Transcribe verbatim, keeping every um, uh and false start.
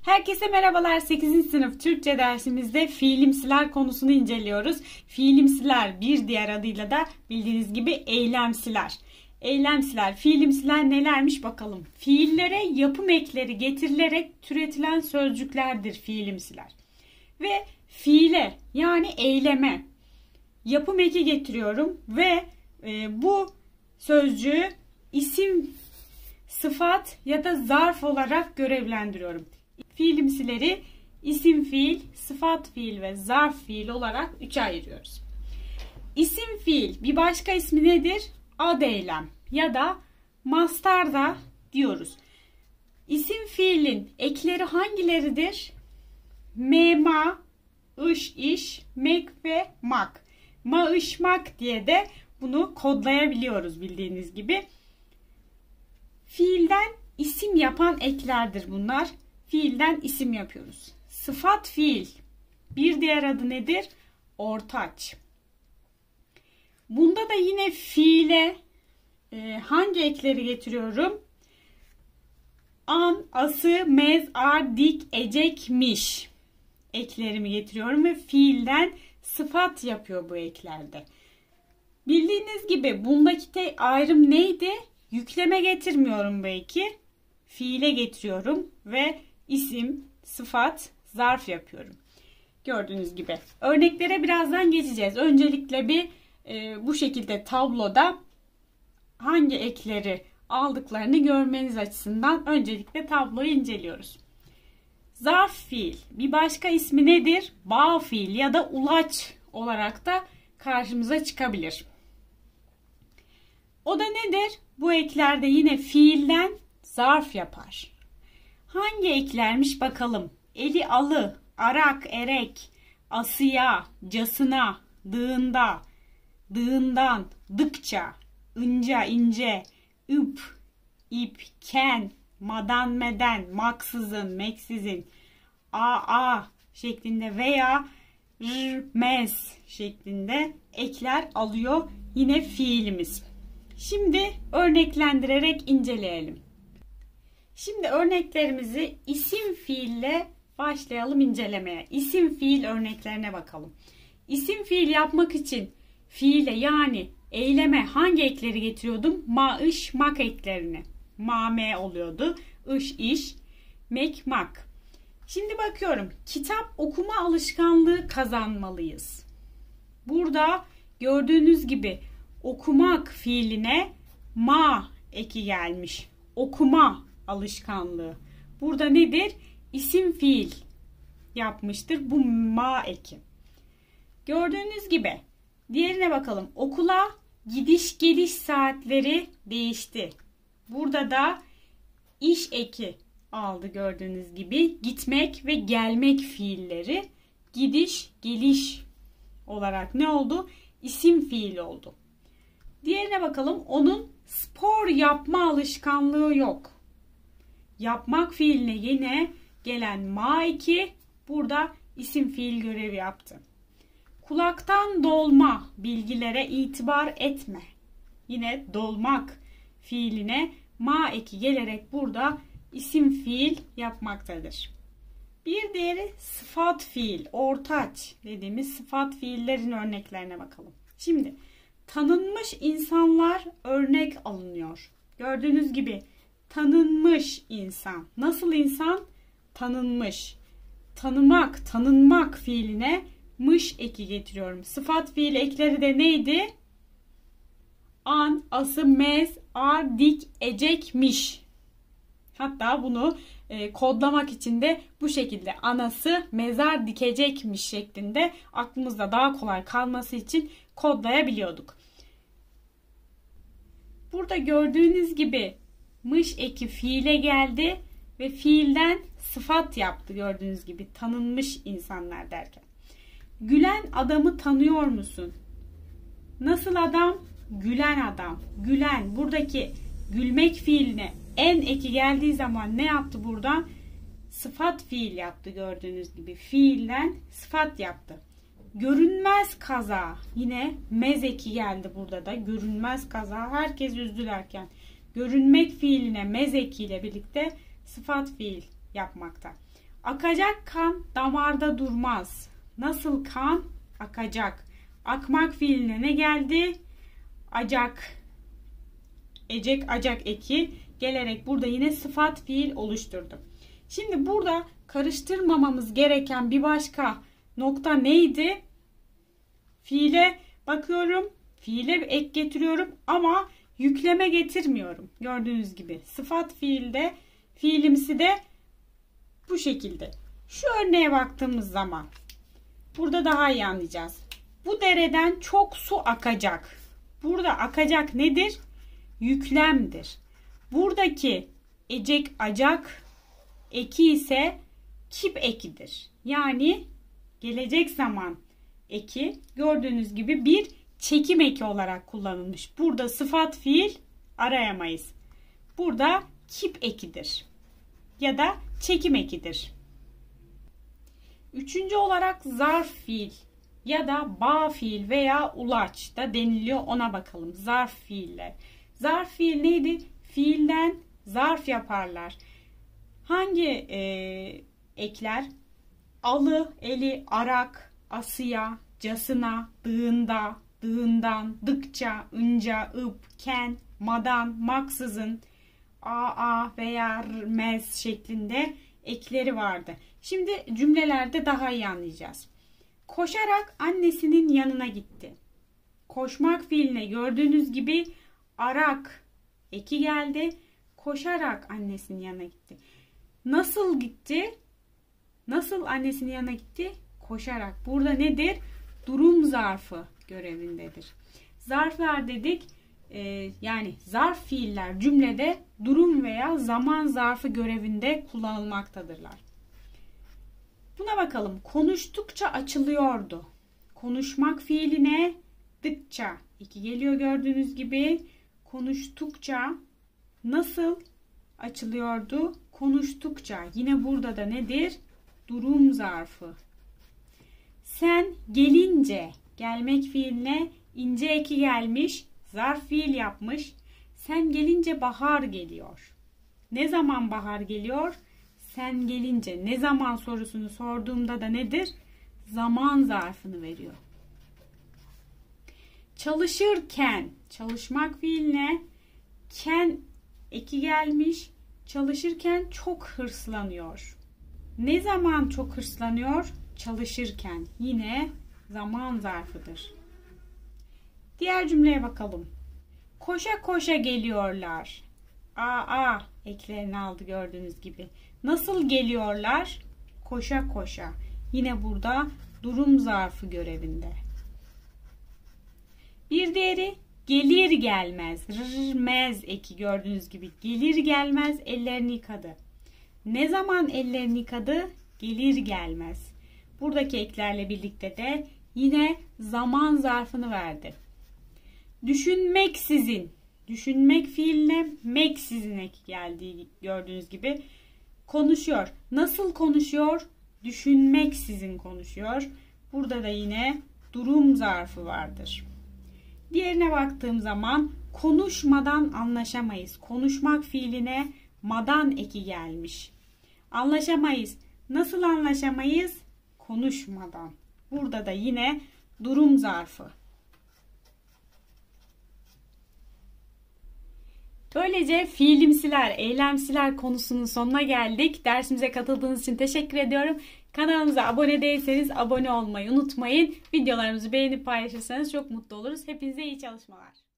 Herkese merhabalar. sekizinci sınıf Türkçe dersimizde fiilimsiler konusunu inceliyoruz. Fiilimsiler bir diğer adıyla da bildiğiniz gibi eylemsiler. Eylemsiler, fiilimsiler nelermiş bakalım. Fiillere yapım ekleri getirilerek türetilen sözcüklerdir fiilimsiler. Ve fiile yani eyleme yapım eki getiriyorum ve e, bu sözcüğü isim, sıfat ya da zarf olarak görevlendiriyorum. Fiilimsileri isim fiil, sıfat fiil ve zarf fiil olarak üçe ayırıyoruz. İsim fiil bir başka ismi nedir? Ad eylem ya da mastar da diyoruz. İsim fiilin ekleri hangileridir? Me, ma, ış, iş, mek ve mak. Ma, ış, mak diye de bunu kodlayabiliyoruz bildiğiniz gibi. Fiilden isim yapan eklerdir bunlar. Fiilden isim yapıyoruz. Sıfat fiil. Bir diğer adı nedir? Ortaç. Bunda da yine fiile e, hangi ekleri getiriyorum? An, ası, mez, ar, dik, ecek, miş eklerimi getiriyorum ve fiilden sıfat yapıyor bu eklerde. Bildiğiniz gibi bundaki tek ayrım neydi? Yükleme getirmiyorum bu eki. Fiile getiriyorum ve isim, sıfat, zarf yapıyorum. Gördüğünüz gibi. Örneklere birazdan geçeceğiz. Öncelikle bir e, bu şekilde tabloda hangi ekleri aldıklarını görmeniz açısından öncelikle tabloyu inceliyoruz. Zarf fiil. Bir başka ismi nedir? Bağ fiil ya da ulaç olarak da karşımıza çıkabilir. O da nedir? Bu eklerde yine fiilden zarf yapar. Hangi eklermiş bakalım? Eli alı, arak, erek, asıya, casına, dığında, dığından, dıkça, ınca, ince, üp, ip, ken, madan, meden, maksızın, meksizin, a, a şeklinde veya r, mez şeklinde ekler alıyor yine fiilimiz. Şimdi örneklendirerek inceleyelim. Şimdi örneklerimizi isim fiille başlayalım incelemeye. İsim fiil örneklerine bakalım. İsim fiil yapmak için fiile yani eyleme hangi ekleri getiriyordum? Ma, ış, mak eklerini. Ma, me oluyordu. Iş, iş, mek, mak. Şimdi bakıyorum. Kitap okuma alışkanlığı kazanmalıyız. Burada gördüğünüz gibi okumak fiiline ma eki gelmiş. Okuma alışkanlığı. Burada nedir? İsim fiil yapmıştır. Bu ma eki. Gördüğünüz gibi. Diğerine bakalım. Okula gidiş geliş saatleri değişti. Burada da iş eki aldı gördüğünüz gibi. Gitmek ve gelmek fiilleri gidiş geliş olarak ne oldu? İsim fiil oldu. Diğerine bakalım. Onun spor yapma alışkanlığı yok. Yapmak fiiline yine gelen ma eki burada isim fiil görevi yaptı. Kulaktan dolma bilgilere itibar etme. Yine dolmak fiiline ma eki gelerek burada isim fiil yapmaktadır. Bir diğeri sıfat fiil, ortaç dediğimiz sıfat fiillerin örneklerine bakalım. Şimdi tanınmış insanlar örnek alınıyor. Gördüğünüz gibi tanınmış insan. Nasıl insan? Tanınmış. Tanımak, tanınmak fiiline mış eki getiriyorum. Sıfat fiil ekleri de neydi? An, ası, mez, ar, dik, ecek, miş. Hatta bunu e, kodlamak için de bu şekilde anası mezar dikecekmiş şeklinde aklımızda daha kolay kalması için kodlayabiliyorduk. Burada gördüğünüz gibi mış eki fiile geldi ve fiilden sıfat yaptı gördüğünüz gibi tanınmış insanlar derken. Gülen adamı tanıyor musun? Nasıl adam? Gülen adam. Gülen buradaki gülmek fiiline en eki geldiği zaman ne yaptı buradan? Sıfat fiil yaptı gördüğünüz gibi. Fiilden sıfat yaptı. Görünmez kaza. Yine mez eki geldi burada da. Görünmez kaza. Herkes üzdülerken. Görünmek fiiline mez ekiyle birlikte sıfat fiil yapmakta. Akacak kan damarda durmaz. Nasıl kan? Akacak. Akmak fiiline ne geldi? Acak. Ecek, acak eki gelerek burada yine sıfat fiil oluşturdu. Şimdi burada karıştırmamamız gereken bir başka nokta neydi? Fiile bakıyorum. Fiile ek getiriyorum ama yükleme getirmiyorum. Gördüğünüz gibi sıfat fiilde, fiilimsi de bu şekilde. Şu örneğe baktığımız zaman burada daha iyi anlayacağız. Bu dereden çok su akacak. Burada akacak nedir? Yüklemdir. Buradaki ecek, acak eki ise kip ekidir. Yani gelecek zaman eki gördüğünüz gibi bir çekim eki olarak kullanılmış. Burada sıfat fiil arayamayız. Burada kip ekidir. Ya da çekim ekidir. Üçüncü olarak zarf fiil ya da bağ fiil veya ulaç da deniliyor. Ona bakalım. Zarf fiiller. Zarf fiil neydi? Fiilden zarf yaparlar. Hangi e, ekler? Alı, eli, arak, asıya, casına, dığında, dığından, dıkça, ınca, ıp, ken, madan, maksızın, aa veya mez şeklinde ekleri vardı. Şimdi cümlelerde daha iyi anlayacağız. Koşarak annesinin yanına gitti. Koşmak fiiline gördüğünüz gibi arak eki geldi. Koşarak annesinin yanına gitti. Nasıl gitti? Nasıl annesinin yanına gitti? Koşarak. Burada nedir? Durum zarfı görevindedir. Zarflar dedik. E, yani zarf fiiller cümlede durum veya zaman zarfı görevinde kullanılmaktadırlar. Buna bakalım. Konuştukça açılıyordu. Konuşmak fiiline dıkça iki geliyor gördüğünüz gibi. Konuştukça nasıl açılıyordu? Konuştukça. Yine burada da nedir? Durum zarfı. Sen gelince gelmek fiiline ince eki gelmiş. Zarf fiil yapmış. Sen gelince bahar geliyor. Ne zaman bahar geliyor? Sen gelince. Ne zaman sorusunu sorduğumda da nedir? Zaman zarfını veriyor. Çalışırken. Çalışmak fiiline ken eki gelmiş. Çalışırken çok hırslanıyor. Ne zaman çok hırslanıyor? Çalışırken. Yine zaman zarfıdır. Diğer cümleye bakalım. Koşa koşa geliyorlar. Aa eklerini aldı gördüğünüz gibi. Nasıl geliyorlar? Koşa koşa. Yine burada durum zarfı görevinde. Bir diğeri gelir gelmez. Rmez eki gördüğünüz gibi. Gelir gelmez ellerini yıkadı. Ne zaman ellerini yıkadı? Gelir gelmez. Buradaki eklerle birlikte de yine zaman zarfını verdi. Düşünmeksizin. Düşünmek fiiline meksizin eki geldiği gördüğünüz gibi. Konuşuyor. Nasıl konuşuyor? Düşünmeksizin konuşuyor. Burada da yine durum zarfı vardır. Diğerine baktığım zaman konuşmadan anlaşamayız. Konuşmak fiiline madan eki gelmiş. Anlaşamayız. Nasıl anlaşamayız? Konuşmadan. Burada da yine durum zarfı. Böylece fiilimsiler, eylemsiler konusunun sonuna geldik. Dersimize katıldığınız için teşekkür ediyorum. Kanalımıza abone değilseniz abone olmayı unutmayın. Videolarımızı beğenip paylaşırsanız çok mutlu oluruz. Hepinize iyi çalışmalar.